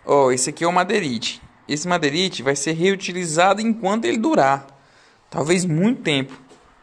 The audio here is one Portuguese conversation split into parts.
Ó, esse aqui é o madeirite. Esse madeirite vai ser reutilizado enquanto ele durar. Talvez muito tempo.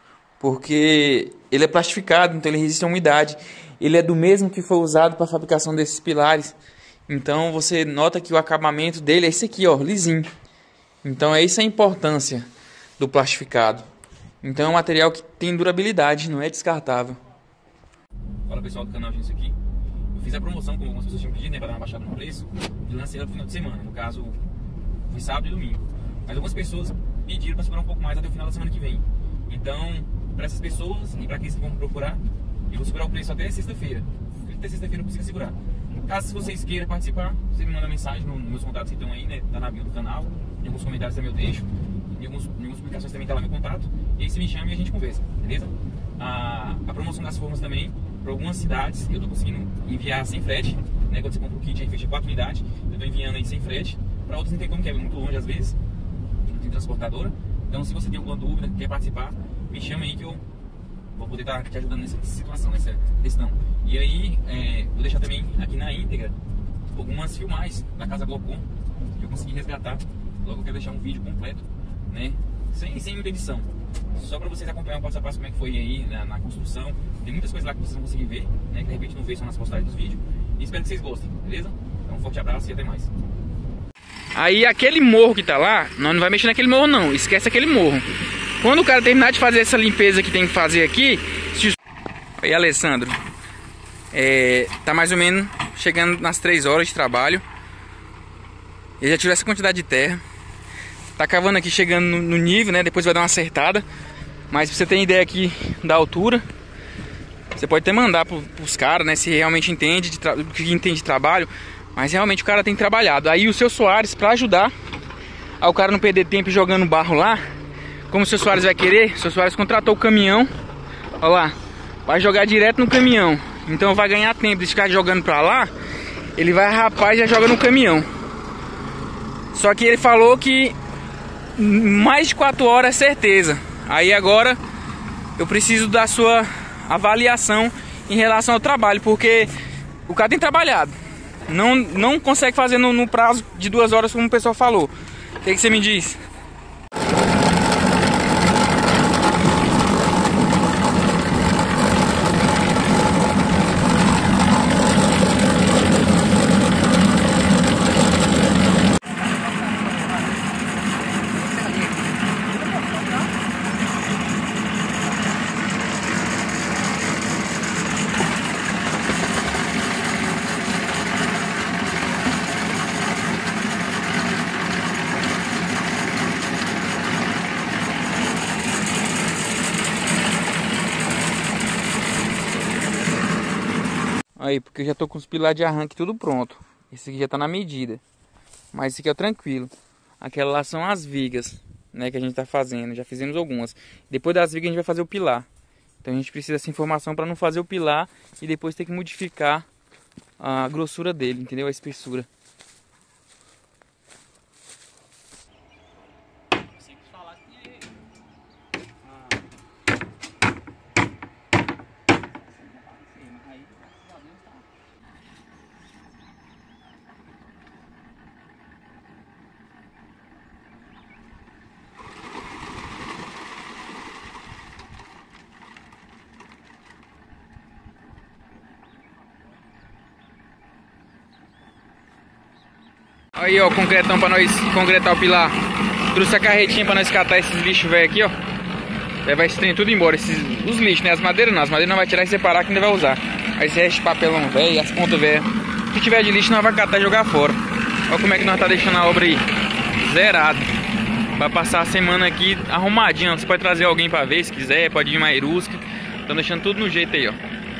Porque ele é plastificado, então ele resiste à umidade. Ele é do mesmo que foi usado para a fabricação desses pilares. Então você nota que o acabamento dele é esse aqui, ó, lisinho. Então é essa a importância do plastificado. Então é um material que tem durabilidade, não é descartável. Fala pessoal do canal, gente, isso aqui. Eu fiz a promoção, como algumas pessoas tinham pedido, né, para dar uma baixada no preço, e lancei ela no final de semana. No caso, foi sábado e domingo. Mas algumas pessoas pediram para segurar um pouco mais até o final da semana que vem. Então, para essas pessoas e para aqueles que vão procurar, eu vou segurar o preço até sexta-feira. Até sexta-feira eu consigo segurar. Caso vocês queiram participar, você me manda mensagem nos meus contatos que estão aí, né? Tá na bio do canal, em alguns comentários também eu deixo, em algumas publicações também tá lá meu contato. E aí você me chama e a gente conversa, beleza? A promoção das formas também, para algumas cidades, eu tô conseguindo enviar sem frete, né? Quando você compra o kit aí fecha 4 unidades, eu tô enviando aí sem frete. Para outros não tem como, que é muito longe às vezes, não tem transportadora. Então se você tem alguma dúvida, quer participar, me chama aí que eu vou poder estar te ajudando nessa situação, nessa questão. E aí, vou deixar também aqui na íntegra algumas filmagens da Casa Glocon que eu consegui resgatar. Logo eu quero deixar um vídeo completo, né? Sem muita edição. Só para vocês acompanhar o passo a passo como é que foi aí na construção. Tem muitas coisas lá que vocês vão conseguir ver, né? Que de repente não vê só nas postagens dos vídeos. E espero que vocês gostem, beleza? Então um forte abraço e até mais. Aí aquele morro que tá lá, nós não vai mexer naquele morro não, esquece aquele morro. Quando o cara terminar de fazer essa limpeza que tem que fazer aqui... Aí, Alessandro, tá mais ou menos chegando nas 3 horas de trabalho. Ele já tirou essa quantidade de terra. Tá cavando aqui, chegando no nível, né? Depois vai dar uma acertada. Mas pra você ter ideia aqui da altura, você pode até mandar pros caras, né? Se realmente entende de trabalho. Mas realmente o cara tem trabalhado. Aí o seu Soares, pra ajudar ao cara não perder tempo jogando barro lá, como o seu Soares vai querer, o seu Soares contratou o caminhão, ó lá, vai jogar direto no caminhão. Então vai ganhar tempo de ficar jogando pra lá, ele vai rapar e já joga no caminhão. Só que ele falou que mais de 4 horas é certeza. Aí agora eu preciso da sua avaliação em relação ao trabalho, porque o cara tem trabalhado. Não consegue fazer no prazo de 2 horas como o pessoal falou. O que você me diz? Aí, porque eu já tô com os pilares de arranque tudo pronto. Esse aqui já tá na medida. Mas esse aqui é o tranquilo. Aquela lá são as vigas, né, que a gente tá fazendo. Já fizemos algumas. Depois das vigas a gente vai fazer o pilar. Então a gente precisa dessa informação para não fazer o pilar e depois ter que modificar a grossura dele, entendeu? A espessura. Aí, ó, o concretão pra nós concretar o pilar. Trouxe a carretinha pra nós catar esses lixos velho aqui, ó. Levar esse trem tudo embora, os lixos, né? As madeiras não vai tirar e separar que ainda vai usar. Aí esse resto de papelão velho, as pontas velhas. Se tiver de lixo, nós vai catar e jogar fora. Olha como é que nós tá deixando a obra aí. Zerado. Vai passar a semana aqui arrumadinho. Você pode trazer alguém pra ver se quiser, pode ir mais rusca. Estão deixando tudo no jeito aí, ó.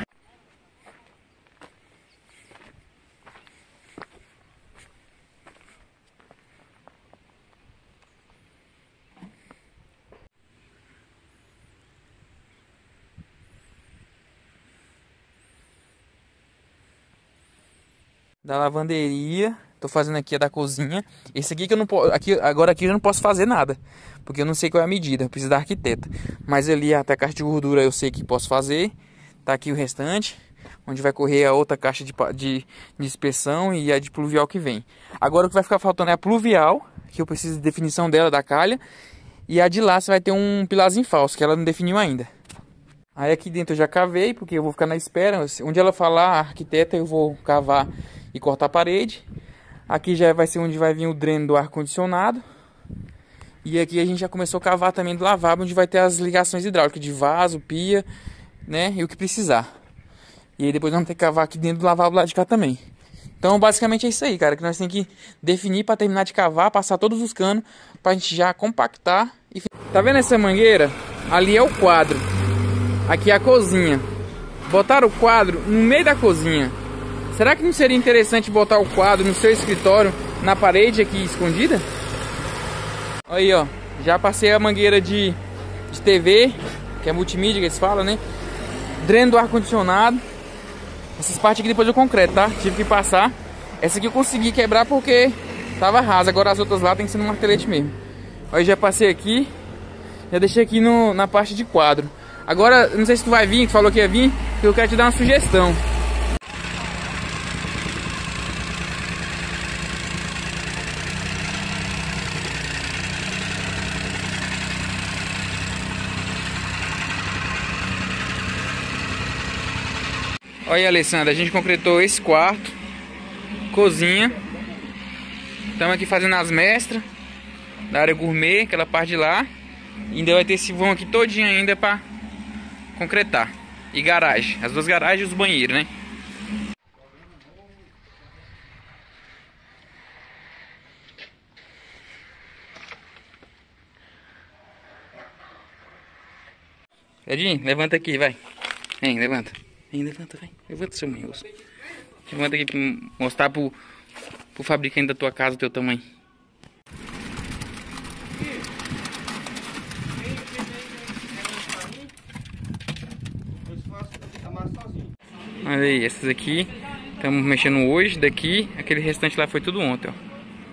Da lavanderia, tô fazendo aqui a da cozinha. Esse aqui que eu não posso, agora eu não posso fazer nada, porque eu não sei qual é a medida, eu preciso da arquiteta. Mas ali até a caixa de gordura eu sei que posso fazer. Tá aqui o restante. onde vai correr a outra caixa de dispersão e a de pluvial que vem. Agora o que vai ficar faltando é a pluvial, que eu preciso de definição dela, da calha. E a de lá você vai ter um pilarzinho falso, que ela não definiu ainda. Aí aqui dentro eu já cavei, porque eu vou ficar na espera. Onde ela falar, a arquiteta, eu vou cavar e cortar a parede. Aqui já vai ser onde vai vir o dreno do ar-condicionado. E aqui a gente já começou a cavar também do lavabo, onde vai ter as ligações hidráulicas de vaso, pia, né? E o que precisar. E aí depois vamos ter que cavar aqui dentro do lavabo lá de cá também. Então basicamente é isso aí, cara, que nós temos que definir para terminar de cavar, passar todos os canos, pra gente já compactar. E... Tá vendo essa mangueira? Ali é o quadro. Aqui é a cozinha. Botaram o quadro no meio da cozinha. Será que não seria interessante botar o quadro no seu escritório, na parede aqui escondida? Aí, ó, já passei a mangueira de TV, que é multimídia que eles falam, né? Dreno do ar-condicionado. Essas partes aqui depois do concreto, tá? Tive que passar. Essa aqui eu consegui quebrar porque tava rasa. Agora as outras lá tem que ser no martelete mesmo. Aí já passei aqui. Já deixei aqui na parte de quadro. Agora, não sei se tu vai vir, tu falou que ia vir, que eu quero te dar uma sugestão. Olha aí, Alessandra, a gente concretou esse quarto, cozinha. Estamos aqui fazendo as mestras da área gourmet, aquela parte de lá. E ainda vai ter esse vão aqui todinho ainda para concretar. E garagem, as duas garagens e os banheiros, né? Edinho, levanta aqui, vai. Vem, levanta. Vem, levanta, vai. Levanta, seu minhoso. Levanta aqui pra mostrar pro fabricante da tua casa o teu tamanho. Olha aí, essas aqui estamos mexendo hoje, daqui, aquele restante lá foi tudo ontem, ó.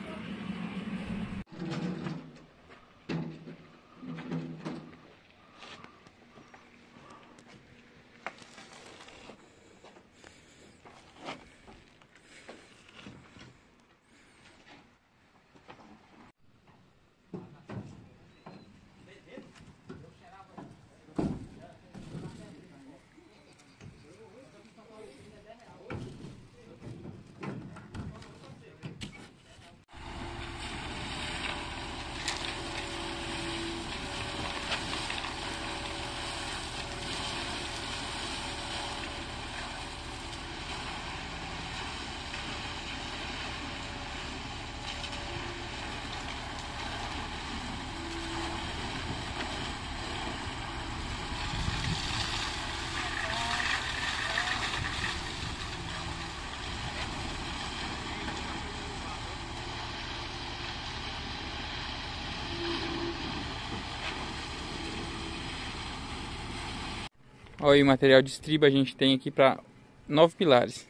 Olha aí o material de estriba, a gente tem aqui para 9 pilares.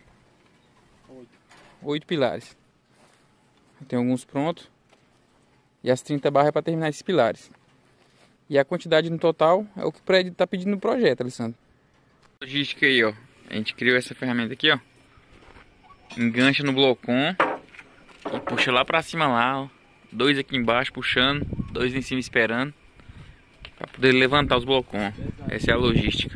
8 pilares. Tem alguns prontos. E as 30 barras é para terminar esses pilares. E a quantidade no total é o que o prédio está pedindo no projeto, Alessandro. Logística aí, ó. A gente criou essa ferramenta aqui, ó. Engancha no blocon e puxa lá para cima lá, ó. 2 aqui embaixo puxando, 2 em cima esperando. Para poder levantar os blocons. Essa é a logística.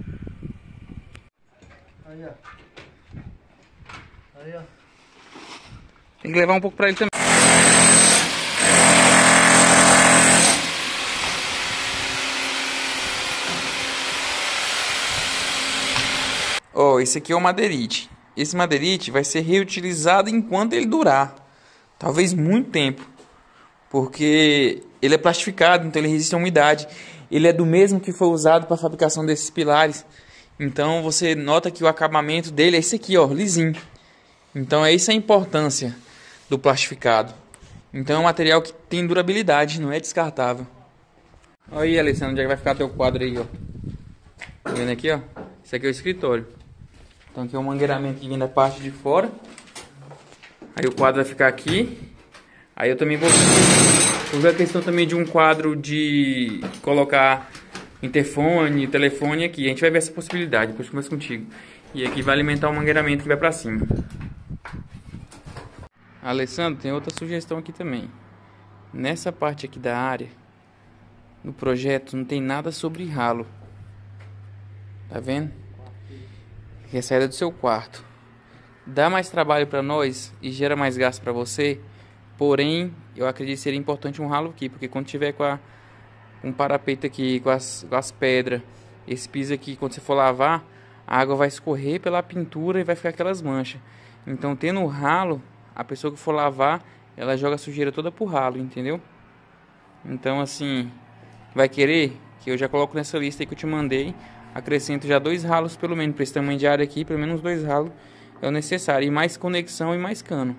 Aí, ó. Aí, ó. Tem que levar um pouco para ele também. Ó, esse aqui é o madeirite. Esse madeirite vai ser reutilizado enquanto ele durar. Talvez muito tempo. Porque ele é plastificado, então ele resiste à umidade. Ele é do mesmo que foi usado para a fabricação desses pilares. Então você nota que o acabamento dele é esse aqui, ó, lisinho. Então essa é a importância do plastificado. Então é um material que tem durabilidade, não é descartável. Olha aí, Alessandro, onde é que vai ficar teu quadro aí, ó. Tá vendo aqui, ó? Esse aqui é o escritório. Então aqui é um mangueiramento que vem da parte de fora. Aí o quadro vai ficar aqui. Aí eu também vou ver a questão também de um quadro de colocar interfone, telefone aqui. A gente vai ver essa possibilidade, depois eu converso contigo. E aqui vai alimentar o mangueiramento que vai pra cima. Alessandro, tem outra sugestão aqui também. Nessa parte aqui da área, no projeto, não tem nada sobre ralo. Tá vendo? Que é a saída do seu quarto. Dá mais trabalho para nós e gera mais gasto para você. Porém, eu acredito que seria importante um ralo aqui, porque quando tiver com um parapeito aqui, com as pedras, esse piso aqui, quando você for lavar, a água vai escorrer pela pintura e vai ficar aquelas manchas. Então, tendo o ralo, a pessoa que for lavar, ela joga a sujeira toda pro ralo, entendeu? Então, assim, vai querer que eu já coloco nessa lista aí que eu te mandei. Acrescento já 2 ralos pelo menos para esse tamanho de área aqui, pelo menos 2 ralos é o necessário, e mais conexão e mais cano.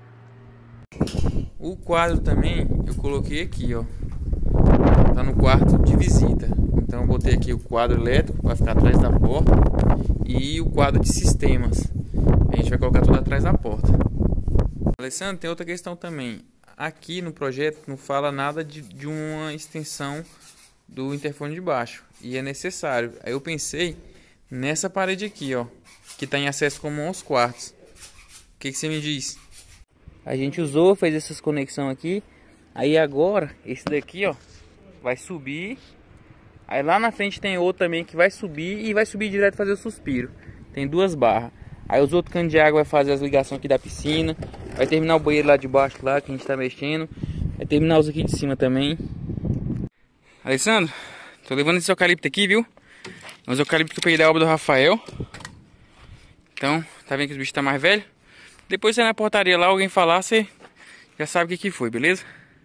O quadro também eu coloquei aqui, ó, tá no quarto de visita. Então eu botei aqui o quadro elétrico, vai ficar atrás da porta, e o quadro de sistemas a gente vai colocar tudo atrás da porta. Alessandro, tem outra questão também. Aqui no projeto não fala nada de uma extensão do interfone de baixo, e é necessário. Aí eu pensei nessa parede aqui, ó, que está em acesso comum aos quartos. O que você me diz? A gente usou, fez essas conexões aqui. Aí agora, esse daqui, ó, vai subir. Aí lá na frente tem outro também que vai subir, e vai subir direto fazer o suspiro. Tem 2 barras. Aí os outros canos de água vai fazer as ligações aqui da piscina. Vai terminar o banheiro lá de baixo, lá que a gente tá mexendo. Vai terminar os aqui de cima também. Alessandro, tô levando esse eucalipto aqui, viu? Os eucaliptos que eu peguei da obra do Rafael. Então, tá vendo que os bichos tá mais velho? Depois você na portaria lá, alguém falar, você já sabe o que foi, beleza?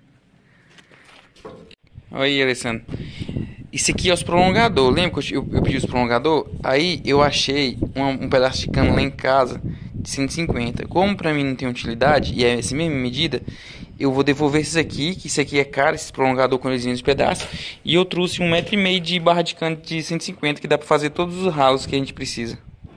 Olha aí, Alessandro. Isso aqui é os prolongadores. Lembra que eu pedi os prolongadores? Aí eu achei um pedaço de cano lá em casa de 150. Como pra mim não tem utilidade, e é essa mesma medida, eu vou devolver esses aqui, que isso aqui é caro, esse prolongador com eles de pedaço. E eu trouxe 1,5 m de barra de cano de 150, que dá pra fazer todos os ralos que a gente precisa.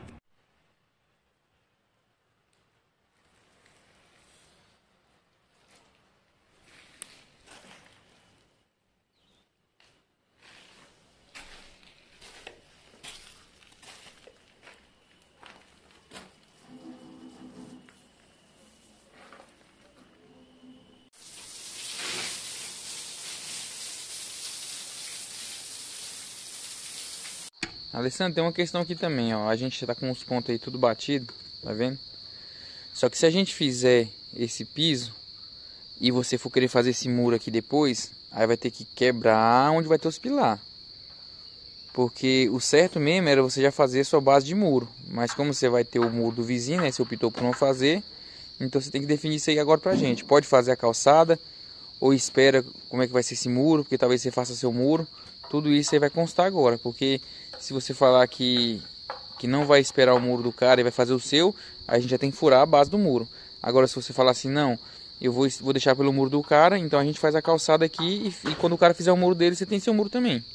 Alessandro, tem uma questão aqui também, ó. A gente tá com os pontos aí tudo batido, tá vendo? Só que se a gente fizer esse piso e você for querer fazer esse muro aqui depois, aí vai ter que quebrar onde vai ter os pilar. Porque o certo mesmo era você já fazer a sua base de muro. Mas como você vai ter o muro do vizinho, né? Você optou por não fazer, então você tem que definir isso aí agora pra gente. Pode fazer a calçada, ou espera como é que vai ser esse muro, porque talvez você faça seu muro. Tudo isso aí vai constar agora, porque se você falar que não vai esperar o muro do cara e vai fazer o seu, a gente já tem que furar a base do muro. Agora se você falar assim, não, eu vou deixar pelo muro do cara, então a gente faz a calçada aqui e quando o cara fizer o muro dele, você tem seu muro também.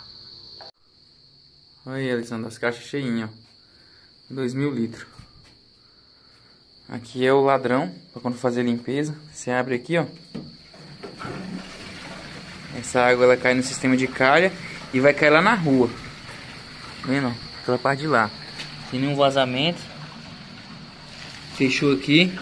Olha aí, Alessandro, as caixas cheinhas, ó. 2.000 litros. Aqui é o ladrão, para quando fazer a limpeza. Você abre aqui, ó. Essa água ela cai no sistema de calha e vai cair lá na rua. Tá vendo? Aquela parte de lá. Tem nenhum vazamento. Fechou aqui.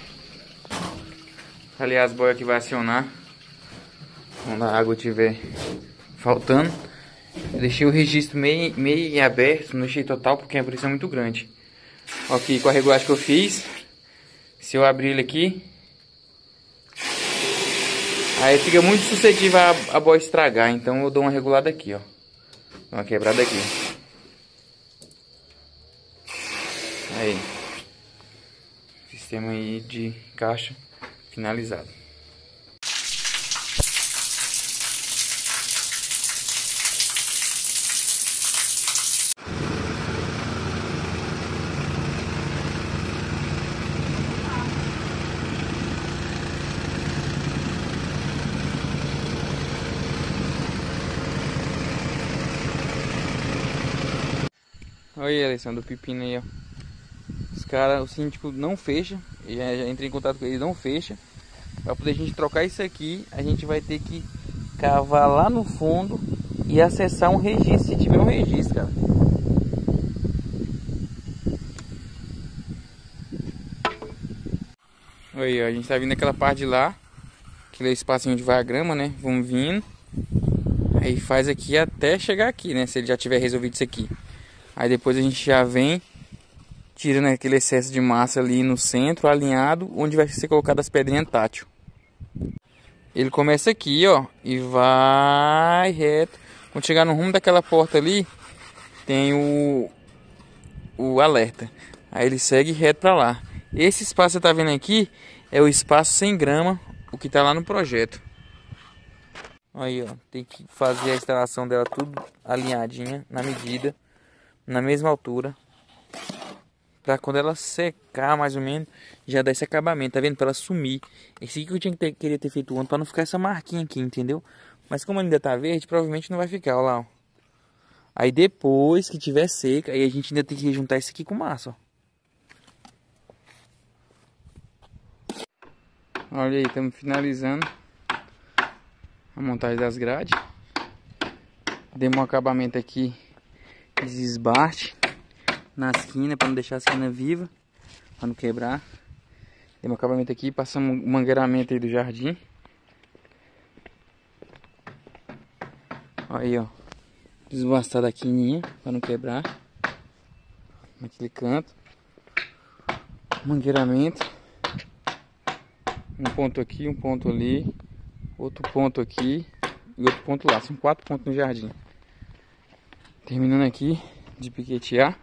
Aliás, as boias que vai acionar quando a água estiver faltando. Eu deixei o registro meio aberto, não deixei total porque a pressão é muito grande. Aqui com a regulagem que eu fiz. Se eu abrir ele aqui, aí fica muito suscetível a boia estragar. Então eu dou uma regulada aqui, ó. Dou uma quebrada aqui. Aí. Sistema aí de caixa finalizado. Olha aí, Alessandro, o pepino aí, ó. Os caras, o síndico não fecha. Já entrei em contato com ele, não fecha. Pra poder a gente trocar isso aqui, a gente vai ter que cavar lá no fundo e acessar um registro, se tiver um registro, cara. Aí, ó, a gente tá vindo aquela parte de lá. Aquele espacinho onde vai a grama, né? Vamos vindo. Aí faz aqui até chegar aqui, né? Se ele já tiver resolvido isso aqui. Aí depois a gente já vem tirando aquele excesso de massa ali no centro, alinhado, onde vai ser colocado as pedrinhas tátil. Ele começa aqui, ó, e vai reto. Quando chegar no rumo daquela porta ali, tem o alerta. Aí ele segue reto pra lá. Esse espaço que você tá vendo aqui é o espaço sem grama, o que tá lá no projeto. Aí, ó, tem que fazer a instalação dela tudo alinhadinha, na medida, na mesma altura. Pra quando ela secar mais ou menos, já dá esse acabamento, tá vendo? Pra ela sumir. Esse aqui que eu tinha que queria ter feito ontem, pra não ficar essa marquinha aqui, entendeu? Mas como ainda tá verde, provavelmente não vai ficar, ó lá, ó. Aí depois que tiver seca, aí a gente ainda tem que juntar isso aqui com massa, ó. Olha aí, estamos finalizando a montagem das grades. Demos um acabamento aqui de desbaste na esquina, para não deixar a esquina viva, para não quebrar. Demos um acabamento aqui, passamos um mangueiramento aí do jardim. Aí, ó, desbastada a quininha, para não quebrar. Naquele canto. Mangueiramento. Um ponto aqui, um ponto ali, outro ponto aqui e outro ponto lá. São 4 pontos no jardim. Terminando aqui de piquetear.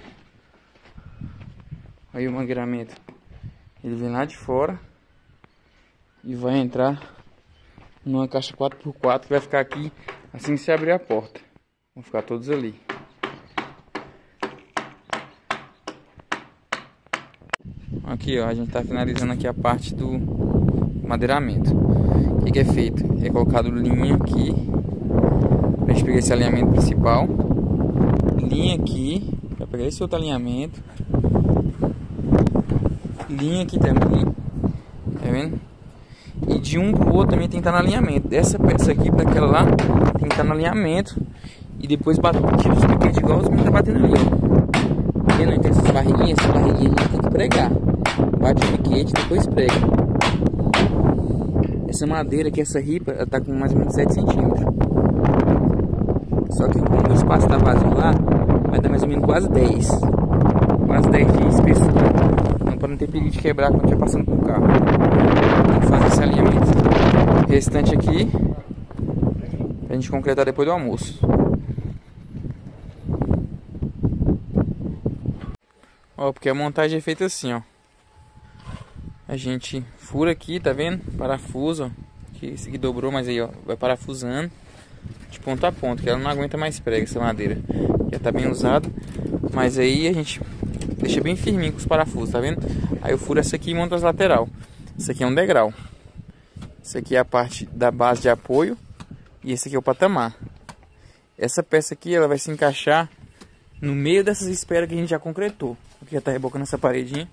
Aí o mangueiramento, ele vem lá de fora e vai entrar numa caixa 4x4 que vai ficar aqui assim que você abrir a porta. Vão ficar todos ali. Aqui, ó, a gente tá finalizando aqui a parte do madeiramento. O que é feito? É colocado linha aqui pra gente pegar esse alinhamento principal, linha aqui pra pegar esse outro alinhamento, linha aqui também, tá vendo? E de um pro outro também tem que estar no alinhamento. Dessa peça aqui para aquela lá tem que estar no alinhamento. E depois tira os piquetes igual os meninos tá batendo ali, ó. Tá vendo? Tem essas barriguinhas a gente tem que pregar. Bate o piquete, depois prega. Essa madeira aqui, essa ripa, ela tá com mais ou menos 7 centímetros. Só que como o espaço tá vazio lá, vai dar mais ou menos quase 10. Quase 10 de espessura. Então para não ter perigo de quebrar quando estiver passando com o carro. Tem que fazer esse alinhamento. O restante aqui, pra gente concretar depois do almoço. Ó, porque a montagem é feita assim, ó. A gente fura aqui, tá vendo? Parafuso, ó. Que esse aqui dobrou, mas aí, ó, vai parafusando de ponta a ponta, que ela não aguenta mais prega, essa madeira. Já tá bem usada, mas aí a gente deixa bem firminho com os parafusos, tá vendo? Aí eu furo essa aqui e monto as lateral. Isso aqui é um degrau. Isso aqui é a parte da base de apoio e esse aqui é o patamar. Essa peça aqui, ela vai se encaixar no meio dessas esperas que a gente já concretou. Aqui já tá rebocando essa paredinha.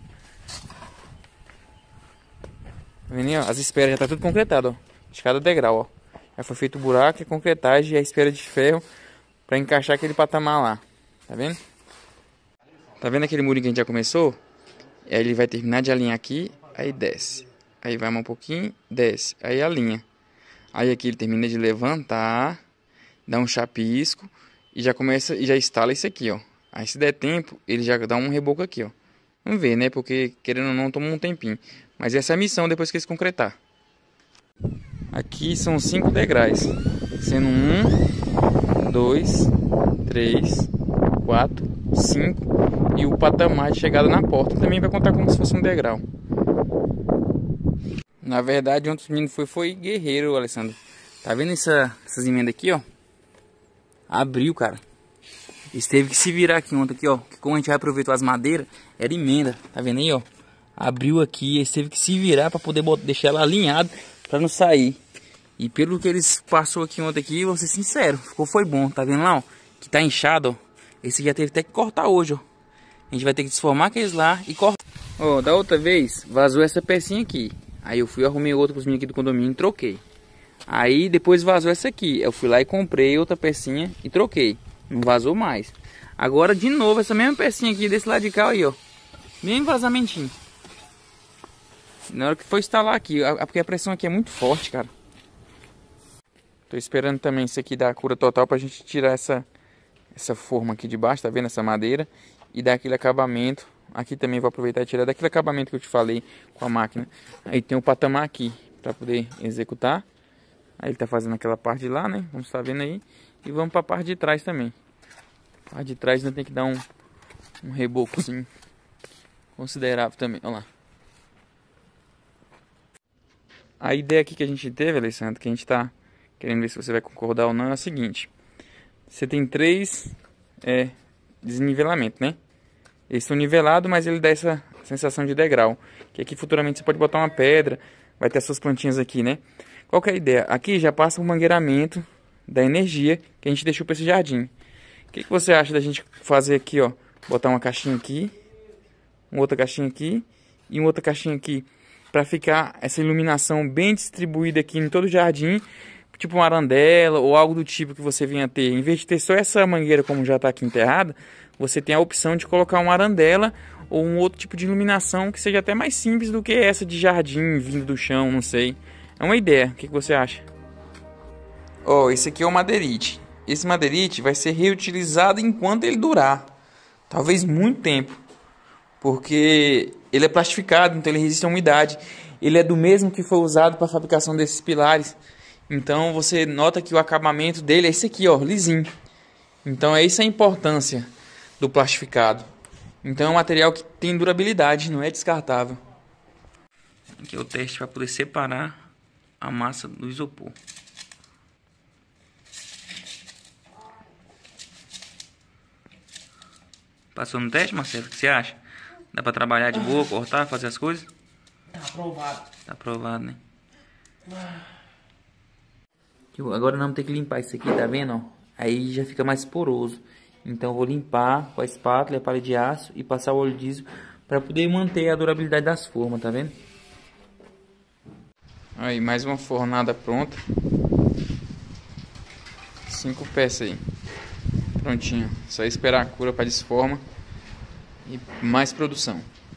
Tá vendo aí, ó? As esperas já tá tudo concretado, ó. De cada degrau, ó. Já foi feito o buraco e a concretagem e a espera de ferro para encaixar aquele patamar lá. Tá vendo? Tá vendo aquele murinho que a gente já começou? Aí ele vai terminar de alinhar aqui, aí desce. Aí vai mais um pouquinho, desce. Aí alinha. Aí aqui ele termina de levantar, dá um chapisco e já começa e já instala isso aqui, ó. Aí se der tempo, ele já dá um reboco aqui, ó. Vamos ver, né? Porque querendo ou não, toma um tempinho. Mas essa é a missão depois que eles concretar. Aqui são 5 degraus. Sendo 1, 2, 3, 4, 5. E o patamar de chegada na porta também vai contar como se fosse um degrau. Na verdade, ontem os meninos foi guerreiro, Alessandro. Tá vendo essas emendas aqui, ó? Abriu, cara. Eles teve que se virar aqui ontem, aqui, ó. Que como a gente aproveitou as madeiras, era emenda. Tá vendo aí, ó? Abriu aqui, eles teve que se virar pra poder deixar ela alinhada pra não sair. E pelo que eles passou aqui ontem aqui, vou ser sincero, foi bom. Tá vendo lá, ó? Que tá inchado, ó. Esse já teve até que cortar hoje, ó. A gente vai ter que desformar aqueles lá e cortar. Ó, da outra vez, vazou essa pecinha aqui. Aí eu fui arrumei outra pros meninos aqui do condomínio e troquei. Aí depois vazou essa aqui. Eu fui lá e comprei outra pecinha e troquei. Não vazou mais. Agora de novo essa mesma pecinha aqui desse lado de cá aí, ó. Mesmo vazamentinho. Na hora que for instalar aqui, porque a pressão aqui é muito forte, cara. Tô esperando também isso aqui dar a cura total pra gente tirar essa forma aqui de baixo, tá vendo? Essa madeira. E dar aquele acabamento. Aqui também vou aproveitar e tirar daquele acabamento que eu te falei com a máquina. Aí tem o patamar aqui pra poder executar. Aí ele tá fazendo aquela parte de lá, né? Como você tá vendo aí. E vamos pra parte de trás também. A parte de trás ainda tem que dar um rebocozinho considerável também, olha lá. A ideia aqui que a gente teve, Alessandro, que a gente tá querendo ver se você vai concordar ou não, é o seguinte. Você tem 3 desnivelamentos, né? Eles são nivelados, mas ele dá essa sensação de degrau. Que aqui futuramente você pode botar uma pedra, vai ter as suas plantinhas aqui, né? Qual que é a ideia? Aqui já passa o mangueiramento da energia que a gente deixou para esse jardim. O que você acha da gente fazer aqui, ó? Botar uma caixinha aqui, uma outra caixinha aqui e uma outra caixinha aqui. Para ficar essa iluminação bem distribuída aqui em todo o jardim. Tipo uma arandela ou algo do tipo que você venha ter. Em vez de ter só essa mangueira como já está aqui enterrada, você tem a opção de colocar uma arandela ou um outro tipo de iluminação que seja até mais simples do que essa de jardim vindo do chão, não sei. É uma ideia, o que você acha? Ó, esse aqui é o madeirite. Esse madeirite vai ser reutilizado enquanto ele durar. Talvez muito tempo. Porque ele é plastificado, então ele resiste à umidade. Ele é do mesmo que foi usado para a fabricação desses pilares. Então você nota que o acabamento dele é esse aqui, ó, lisinho. Então é essa a importância do plastificado. Então é um material que tem durabilidade, não é descartável. Aqui é o teste para poder separar a massa do isopor. Passou no teste, Marcelo? O que você acha? Dá pra trabalhar de boa, cortar, fazer as coisas? Tá aprovado. Tá aprovado, né? Agora nós vamos ter que limpar isso aqui, tá vendo? Ó? Aí já fica mais poroso. Então eu vou limpar com a espátula e a palha de aço e passar o óleo diesel para poder manter a durabilidade das formas, tá vendo? Aí, mais uma fornada pronta. 5 peças aí. Prontinho. Só esperar a cura para desforma e mais produção.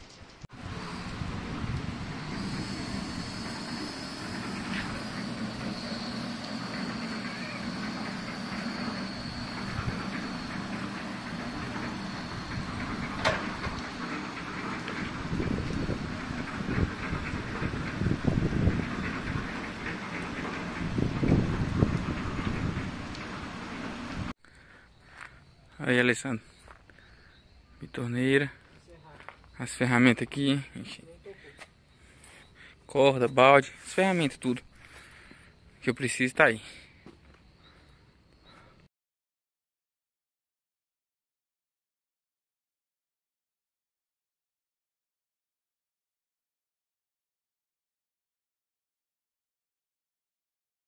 Aí, Alessandro, bitorneira, as ferramentas aqui, corda, balde, as ferramentas, tudo que eu preciso tá aí.